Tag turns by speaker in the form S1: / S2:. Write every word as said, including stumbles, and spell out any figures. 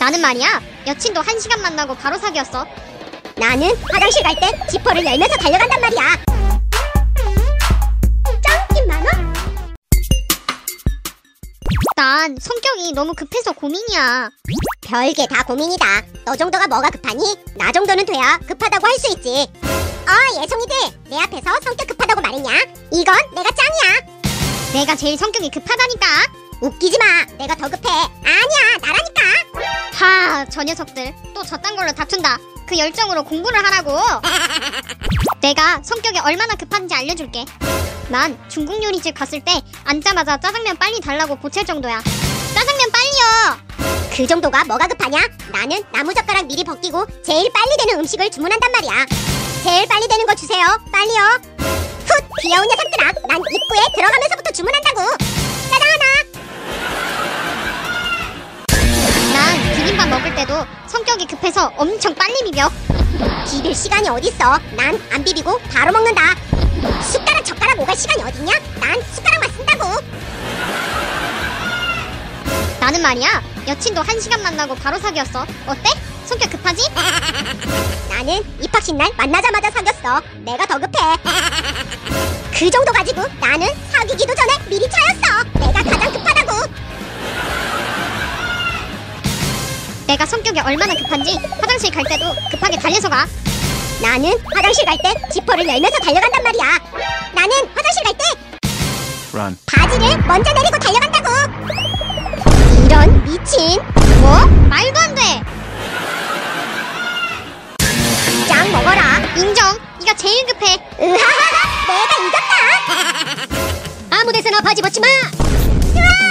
S1: 나는 말이야, 여친도 한 시간 만나고 바로 사귀었어.
S2: 나는 화장실 갈 때 지퍼를 열면서 달려간단 말이야. 짱긴 만원?
S1: 난 성격이 너무 급해서 고민이야.
S2: 별게 다 고민이다. 너 정도가 뭐가 급하니? 나 정도는 돼야 급하다고 할 수 있지. 어, 예송이들, 내 앞에서 성격 급하다고 말했냐? 이건 내가 짱이야.
S1: 내가 제일 성격이 급하다니까.
S2: 웃기지 마. 내가 더 급해. 아니야, 나라니까.
S1: 하, 저 녀석들 또 저딴 걸로 다툰다. 그 열정으로 공부를 하라고. 내가 성격이 얼마나 급한지 알려줄게. 난 중국 요리집 갔을 때 앉자마자 짜장면 빨리 달라고 보챌 정도야. 짜장면 빨리요.
S2: 그 정도가 뭐가 급하냐? 나는 나무젓가락 미리 벗기고 제일 빨리 되는 음식을 주문한단 말이야. 제일 빨리 되는 거 주세요. 빨리요. 훗, 귀여운 녀석들아. 난 입구에 들어가면서부터 주문한다고. 짜장 하나.
S1: 난 비빔밥 먹을 때도 성격이 급해서 엄청 빨리 비벼.
S2: 비빌 시간이 어딨어. 난 안 비비고 바로 먹는다. 숟가락 젓가락 오갈 시간이 어딨냐? 난 숟가락만 쓴다고.
S1: 나는 말이야, 여친도 한 시간 만나고 바로 사귀었어. 어때? 성격 급하지?
S2: 나는 입학식 날 만나자마자 사귀었어. 내가 더 급해. 그 정도 가지고 나는 사귀기도 전에 미리 차였어. 내가 가장 급하다고.
S1: 내가 성격이 얼마나 급한지 화장실 갈 때도 급하게 달려서 가.
S2: 나는 화장실 갈 때 지퍼를 열면서 달려간단 말이야. 나는 화장실 갈 때
S3: Run.
S2: 바지를 먼저 내리고 달려간다고. 이런 미친.
S1: 뭐? 말도 안 돼.
S2: 짱 먹어라.
S1: 인정. 네가 제일 급해.
S2: 으하하하, 내가 이겼다. 아무 데서나 바지 벗지 마. 으아!